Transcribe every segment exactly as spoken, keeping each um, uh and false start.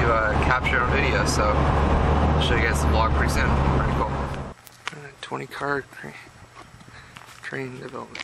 to uh, capture on video, so I'll show you guys the vlog pretty soon. Pretty cool. twenty car train development.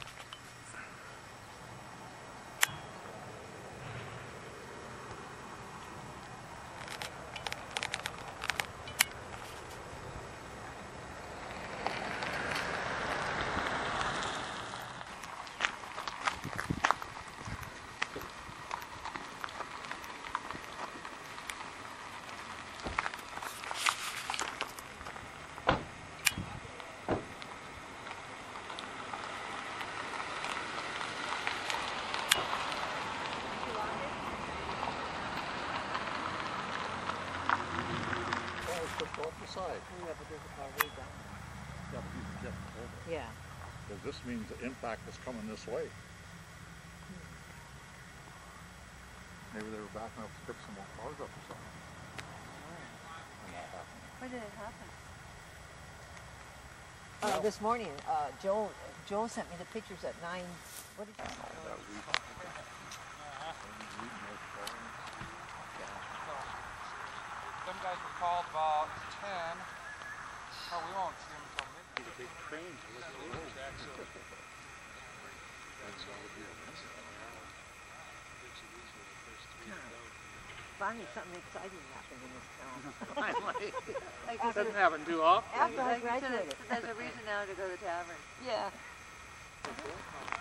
Off the side. Yeah, but there's a car way down. Yeah, but you can get over. Yeah. Because this means the impact is coming this way. Hmm. Maybe they were backing up to pick some more cars up or something. Oh. And that happened. Where did it happen? Uh, this morning, uh, Joe, Joe sent me the pictures at nine. What did you? Uh, That week. Some guys were called about ten. Oh, we won't see them until midnight. The big train. Finally, something exciting happened in this town. Finally. Like It doesn't happen too often. After I graduated. There's a reason now to go to the tavern. Yeah.